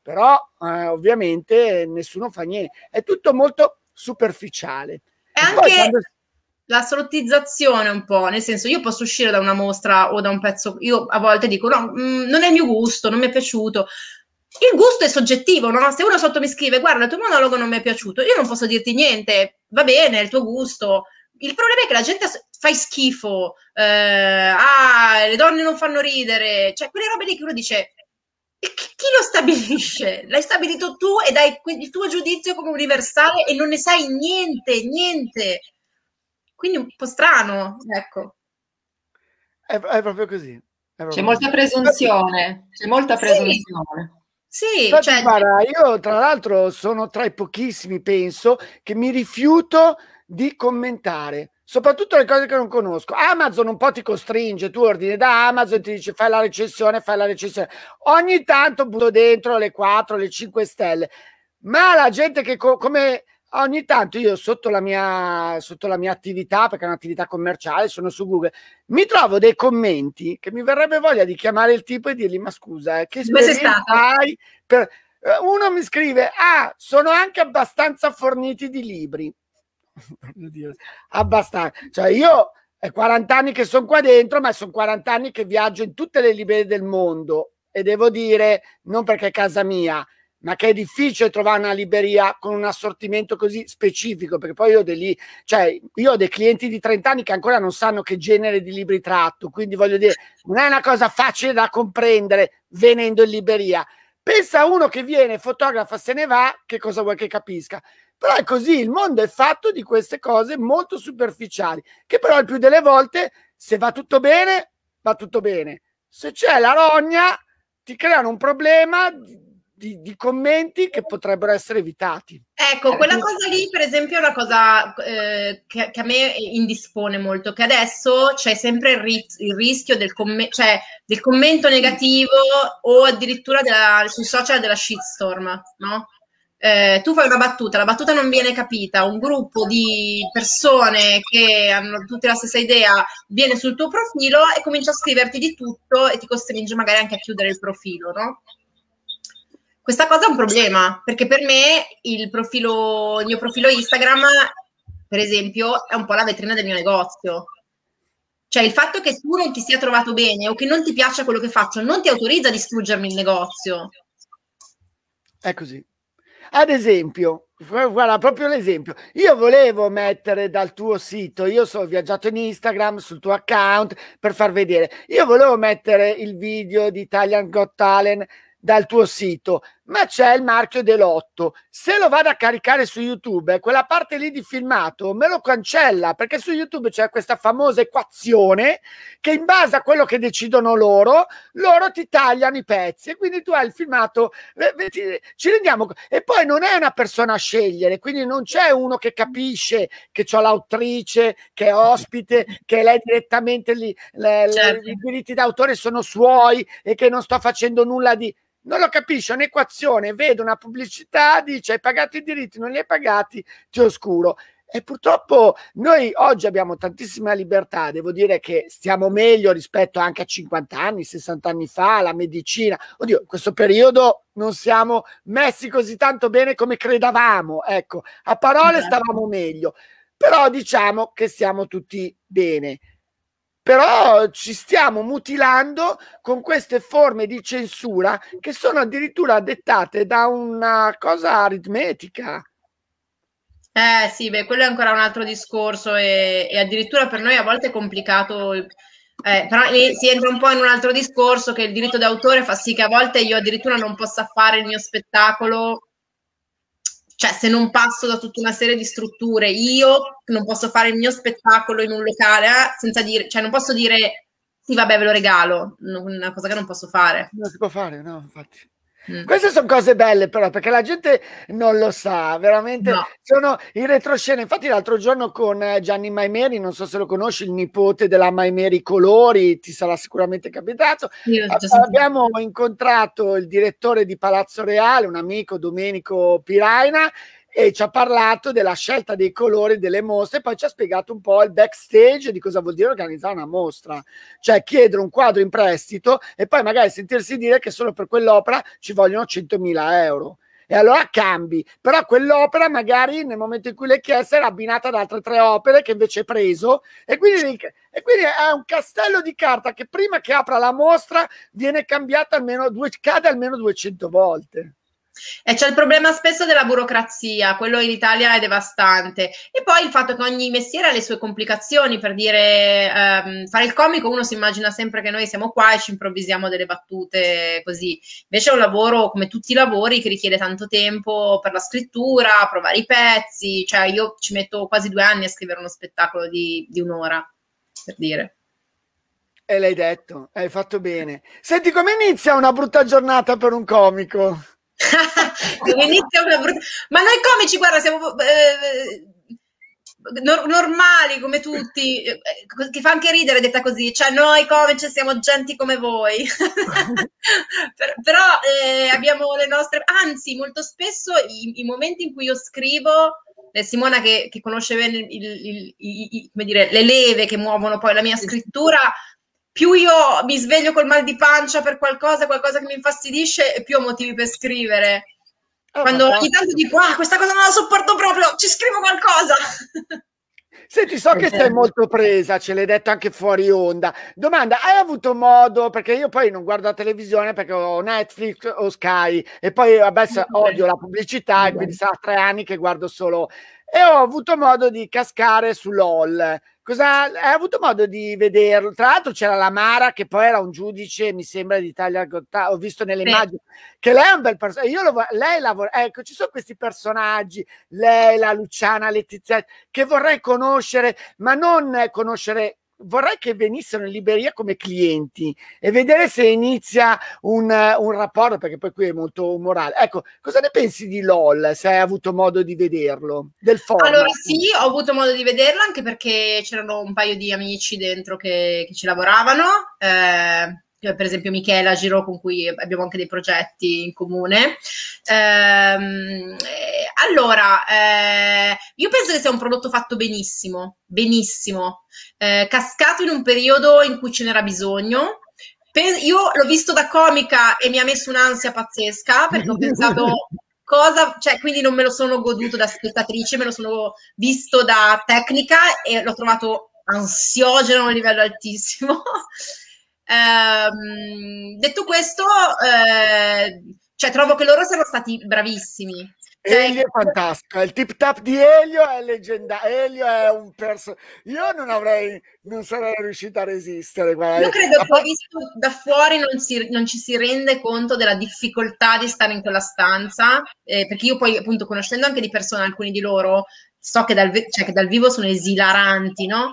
però eh, ovviamente nessuno fa niente, è tutto molto superficiale. E anche quando... la assolutizzazione un po', nel senso, io posso uscire da una mostra o da un pezzo, io a volte dico no, mh, non è il mio gusto, non mi è piaciuto. Il gusto è soggettivo, no? Se uno sotto mi scrive guarda, il tuo monologo non mi è piaciuto, io non posso dirti niente, va bene, è il tuo gusto. Il problema è che la gente fai schifo, eh, ah, le donne non fanno ridere, cioè quelle robe lì che uno dice chi lo stabilisce? L'hai stabilito tu e dai il tuo giudizio come universale e non ne sai niente, niente. Quindi un po' strano, ecco. È, è proprio così. È proprio c'è molta così. presunzione, c'è molta presunzione. Sì, sì, Infatti, cioè... guarda, io tra l'altro sono tra i pochissimi, penso, che mi rifiuto di commentare, soprattutto le cose che non conosco. Amazon un po' ti costringe, tu ordini da Amazon e ti dice fai la recensione, fai la recensione. Ogni tanto butto dentro le quattro, le cinque stelle, ma la gente che co come... Ogni tanto io sotto la mia sotto la mia attività, perché è un'attività commerciale, sono su Google, mi trovo dei commenti che mi verrebbe voglia di chiamare il tipo e dirgli ma scusa, eh, che esperienza hai per... Uno mi scrive ah, sono anche abbastanza forniti di libri. Abbastanza, cioè io è quaranta anni che sono qua dentro, ma sono quaranta anni che viaggio in tutte le librerie del mondo e devo dire, non perché è casa mia, ma che è difficile trovare una libreria con un assortimento così specifico, perché poi io ho dei, lì, cioè, io ho dei clienti di trenta anni che ancora non sanno che genere di libri tratto, quindi voglio dire, non è una cosa facile da comprendere venendo in libreria. Pensa a uno che viene, fotografa, se ne va, che cosa vuoi che capisca? Però è così, il mondo è fatto di queste cose molto superficiali, che però il più delle volte, se va tutto bene, va tutto bene. Se c'è la rogna, ti creano un problema Di, di commenti che potrebbero essere evitati. Ecco, quella cosa lì per esempio è una cosa eh, che, che a me indispone molto, che adesso c'è sempre il, ri il rischio del, comm cioè, del commento negativo o addirittura della, sui social della shitstorm, no? Eh, tu fai una battuta, la battuta non viene capita, un gruppo di persone che hanno tutte la stessa idea viene sul tuo profilo e comincia a scriverti di tutto e ti costringe magari anche a chiudere il profilo, no? Questa cosa è un problema, perché per me il profilo, il mio profilo Instagram, per esempio, è un po' la vetrina del mio negozio. Cioè il fatto che tu non ti sia trovato bene o che non ti piaccia quello che faccio non ti autorizza a distruggermi il negozio. È così. Ad esempio, guarda proprio l'esempio, io volevo mettere dal tuo sito, io sono viaggiato in Instagram sul tuo account per far vedere, io volevo mettere il video di Italian Got Talent dal tuo sito, ma c'è il marchio dell'otto. Se lo vado a caricare su YouTube, quella parte lì di filmato me lo cancella, perché su YouTube c'è questa famosa equazione che in base a quello che decidono loro, loro ti tagliano i pezzi e quindi tu hai il filmato, ci rendiamo, e poi non è una persona a scegliere, quindi non c'è uno che capisce che c'ho l'autrice, che è ospite, che lei direttamente lì, le, certo. I diritti d'autore sono suoi e che non sto facendo nulla di... Non lo capisce, è un'equazione, vedo una pubblicità, dice hai pagato i diritti, non li hai pagati, ti oscuro. E purtroppo noi oggi abbiamo tantissima libertà, devo dire che stiamo meglio rispetto anche a cinquanta anni, sessanta anni fa, la medicina. Oddio, in questo periodo non siamo messi così tanto bene come credevamo, ecco, a parole stavamo meglio, però diciamo che stiamo tutti bene. Però ci stiamo mutilando con queste forme di censura che sono addirittura dettate da una cosa aritmetica. Eh sì, beh, quello è ancora un altro discorso e, e addirittura per noi a volte è complicato, eh, però lì si entra un po' in un altro discorso che il diritto d'autore fa sì che a volte io addirittura non possa fare il mio spettacolo. Cioè, se non passo da tutta una serie di strutture, io non posso fare il mio spettacolo in un locale eh, senza dire, cioè non posso dire sì, vabbè, ve lo regalo, una cosa che non posso fare. Non si può fare, no, infatti. Mm. Queste sono cose belle però, perché la gente non lo sa, veramente no. Sono in retroscena. Infatti l'altro giorno con Gianni Maimeri, non so se lo conosci, il nipote della Maimeri Colori, ti sarà sicuramente capitato, abbiamo incontrato il direttore di Palazzo Reale, un amico, Domenico Piraina, e ci ha parlato della scelta dei colori delle mostre, poi ci ha spiegato un po' il backstage di cosa vuol dire organizzare una mostra, cioè chiedere un quadro in prestito e poi magari sentirsi dire che solo per quell'opera ci vogliono centomila euro. E allora cambi, però quell'opera magari nel momento in cui l'hai chiesta era abbinata ad altre tre opere che invece hai preso, e quindi, e quindi è un castello di carta che prima che apra la mostra viene cambiato almeno due, cade almeno duecento volte. E c'è il problema spesso della burocrazia, quello in Italia è devastante. E poi il fatto che ogni mestiere ha le sue complicazioni, per dire, ehm, fare il comico, uno si immagina sempre che noi siamo qua e ci improvvisiamo delle battute così. Invece è un lavoro, come tutti i lavori, che richiede tanto tempo per la scrittura, provare i pezzi. Cioè io ci metto quasi due anni a scrivere uno spettacolo di, di un'ora, per dire. E l'hai detto, hai fatto bene. Senti, come inizia una brutta giornata per un comico? Inizia una brutta... Ma noi comici, guarda, siamo eh, nor- normali come tutti, eh, che fa anche ridere detta così, cioè noi comici siamo gente come voi. per- però eh, abbiamo le nostre, anzi molto spesso i, i momenti in cui io scrivo, eh, Simona che, che conosce bene il, il, il, il, come dire, le leve che muovono poi la mia scrittura, più io mi sveglio col mal di pancia per qualcosa, qualcosa che mi infastidisce, e più ho motivi per scrivere. Oh, quando fantastico. Ogni tanto dico, ah, questa cosa non la sopporto proprio, ci scrivo qualcosa. Senti, so che stai molto presa, ce l'hai detto anche fuori onda. Domanda, hai avuto modo, perché io poi non guardo la televisione perché ho Netflix o Sky, e poi vabbè, odio la pubblicità, e quindi sarà tre anni che guardo solo, e ho avuto modo di cascare su LOL. Cosa hai avuto modo di vederlo? Tra l'altro c'era la Mara che poi era un giudice, mi sembra, di Italia Got Talent, ho visto nelle sì. immagini che lei è un bel personaggio. Io lo, lei lavora, ecco, ci sono questi personaggi, lei, la Luciana, Letizia, che vorrei conoscere, ma non conoscere, vorrei che venissero in libreria come clienti e vedere se inizia un, un rapporto, perché poi qui è molto umorale. Ecco, cosa ne pensi di LOL, se hai avuto modo di vederlo? Del format? Allora sì, ho avuto modo di vederlo, anche perché c'erano un paio di amici dentro che, che ci lavoravano, eh, per esempio Michela Giro, con cui abbiamo anche dei progetti in comune. Ehm, eh, allora, eh, io penso che sia un prodotto fatto benissimo, benissimo, eh, cascato in un periodo in cui ce n'era bisogno. Io l'ho visto da comica e mi ha messo un'ansia pazzesca, perché ho pensato... Cosa, cioè, quindi non me lo sono goduto da spettatrice, me lo sono visto da tecnica e l'ho trovato ansiogeno a un livello altissimo. ehm, detto questo, eh, cioè, trovo che loro siano stati bravissimi. Cioè, Elio è fantastico, il tip tap di Elio è leggendario. Elio è un personaggio, io non avrei, non sarei riuscita a resistere. Guarda. Io credo che visto da fuori non, si, non ci si rende conto della difficoltà di stare in quella stanza, eh, perché io poi appunto conoscendo anche di persona alcuni di loro, so che dal, cioè, che dal vivo sono esilaranti, no?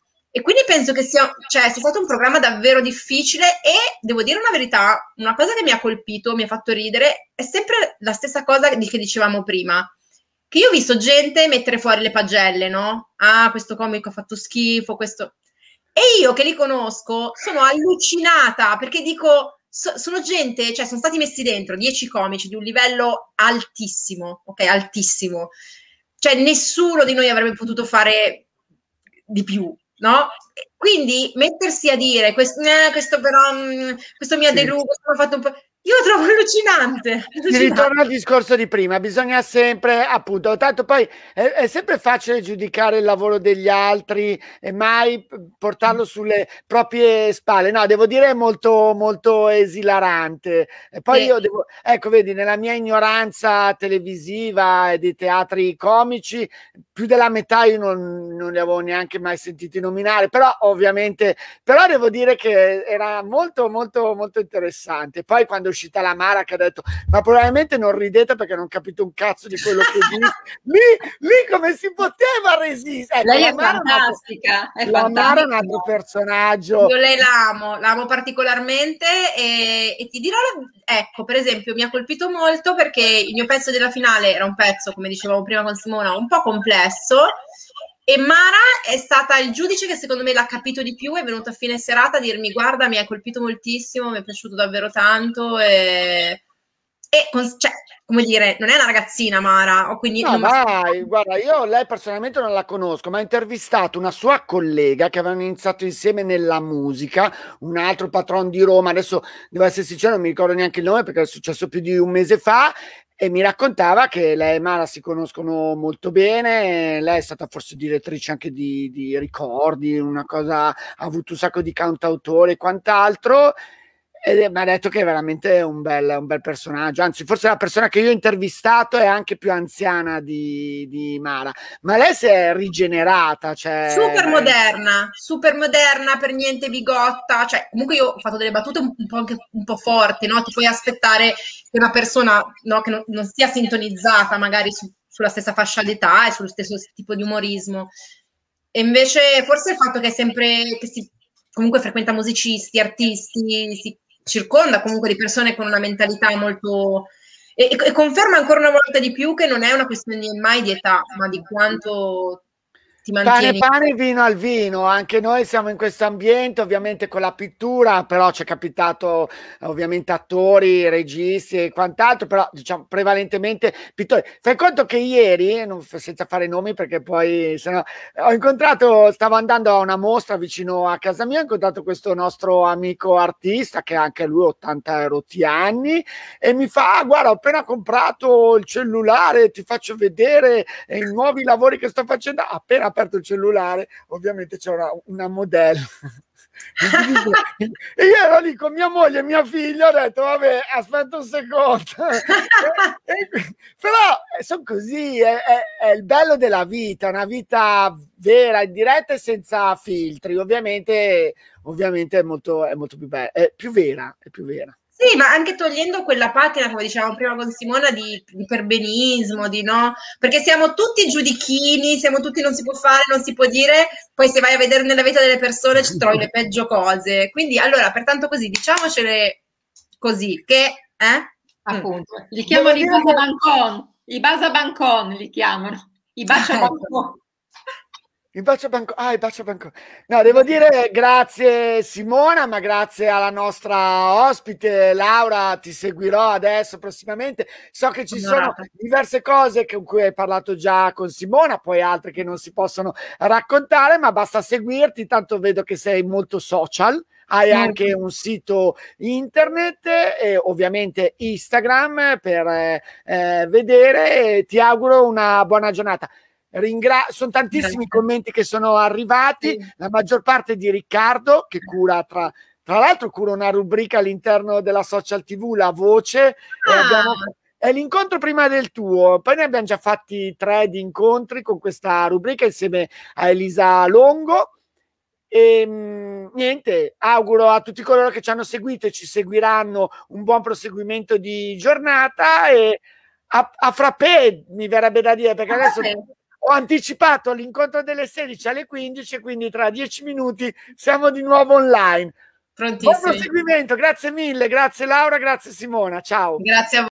E quindi penso che sia, cioè, sia stato un programma davvero difficile, e devo dire una verità, una cosa che mi ha colpito, mi ha fatto ridere, è sempre la stessa cosa di che dicevamo prima, che io ho visto gente mettere fuori le pagelle, no? Ah, questo comico ha fatto schifo, questo... E io che li conosco sono allucinata, perché dico, so, sono gente, cioè sono stati messi dentro dieci comici di un livello altissimo, ok, altissimo. Cioè nessuno di noi avrebbe potuto fare di più, no? Quindi mettersi a dire questo, eh, questo però mh, questo mi ha deluso, questo mi ha fatto un po'... Io lo trovo allucinante, allucinante. Si ritorna al discorso di prima, bisogna sempre, appunto, tanto poi è, è sempre facile giudicare il lavoro degli altri e mai portarlo sulle proprie spalle. No, devo dire è molto, molto esilarante. E poi sì. io devo, ecco, vedi, nella mia ignoranza televisiva e dei teatri comici, più della metà io non, non li avevo neanche mai sentiti nominare, però ovviamente, però devo dire che era molto, molto, molto interessante. Poi quando è uscita la Mara che ha detto ma probabilmente non ridete perché non capite un cazzo di quello che dico, lì, lì come si poteva resistere? Ecco, lei è fantastica, è la Mara è un altro personaggio. Io lei l'amo, l'amo particolarmente, e, e ti dirò, ecco, per esempio mi ha colpito molto perché il mio pezzo della finale era un pezzo, come dicevamo prima con Simona, un po' complesso, e Mara è stata il giudice che secondo me l'ha capito di più, è venuto a fine serata a dirmi guarda mi hai colpito moltissimo, mi è piaciuto davvero tanto, e, e con- cioè, come dire, non è una ragazzina Mara, o quindi No, non mi vai, aspettavo. guarda, io lei personalmente non la conosco, ma ho intervistato una sua collega che avevano iniziato insieme nella musica, un altro patron di Roma, adesso devo essere sincero, non mi ricordo neanche il nome perché è successo più di un mese fa, e mi raccontava che lei e Mara si conoscono molto bene, lei è stata forse direttrice anche di, di ricordi, una cosa, ha avuto un sacco di cantautori e quant'altro, e mi ha detto che è veramente un bel, un bel personaggio, anzi forse la persona che io ho intervistato è anche più anziana di, di Mara, ma lei si è rigenerata, cioè Super moderna, super moderna, per niente bigotta, cioè comunque io ho fatto delle battute un, un po' anche un po' forti, no? Ti puoi aspettare che una persona, no, che non, non sia sintonizzata magari su- sulla stessa fascia d'età e sullo stesso tipo di umorismo. E invece forse il fatto che è sempre, che si comunque frequenta musicisti, artisti, si circonda comunque di persone con una mentalità molto... E, e conferma ancora una volta di più che non è una questione mai di età, ma di quanto ti pane mantieni. pane, vino al vino, anche noi siamo in questo ambiente, ovviamente con la pittura, però ci è capitato ovviamente attori, registi e quant'altro, però diciamo prevalentemente pittori. Fai conto che ieri, non, senza fare nomi perché poi sennò, ho incontrato, stavo andando a una mostra vicino a casa mia, ho incontrato questo nostro amico artista che anche lui ottanta rotti anni e mi fa, ah, guarda, ho appena comprato il cellulare, ti faccio vedere i nuovi lavori che sto facendo, appena aperto il cellulare, ovviamente c'era una, una modella. E io ero lì con mia moglie e mia figlia, ho detto vabbè aspetta un secondo. e, e, però sono così, è, è, è il bello della vita, una vita vera, in diretta e senza filtri, ovviamente, ovviamente è molto, è molto più bella, è più vera, è più vera. Sì, ma anche togliendo quella patina, come dicevamo prima con Simona, di, di perbenismo, di no, perché siamo tutti giudichini, siamo tutti non si può fare, non si può dire, poi se vai a vedere nella vita delle persone ci trovi le peggio cose. Quindi, allora, pertanto così, diciamocele così, che, eh? Mm. Appunto, li Devo chiamano i dire che basabancon, i basabancon li chiamano, i baciabancon. il bacio banco, ah, il bacio banco. No, devo dire grazie Simona, ma grazie alla nostra ospite Laura, ti seguirò adesso prossimamente. So che ci sono Onorata. diverse cose con cui hai parlato già con Simona, poi altre che non si possono raccontare, ma basta seguirti, tanto vedo che sei molto social. Hai Molto. anche un sito internet e ovviamente Instagram per eh, eh, vedere. Ti auguro una buona giornata. Ringra- sono tantissimi Grazie. commenti che sono arrivati, Sì. la maggior parte di Riccardo che cura tra, tra l'altro cura una rubrica all'interno della social tivù, La Voce, e Ah, abbiamo, è l'incontro prima del tuo, poi ne abbiamo già fatti tre di incontri con questa rubrica insieme a Elisa Longo e mh, niente, auguro a tutti coloro che ci hanno seguito e ci seguiranno un buon proseguimento di giornata e a, a frappè mi verrebbe da dire perché a adesso te. ho anticipato l'incontro delle sedici alle quindici, quindi tra dieci minuti siamo di nuovo online. Buon Prontissimi. proseguimento, grazie mille, grazie Laura, grazie Simona, ciao. Grazie a voi.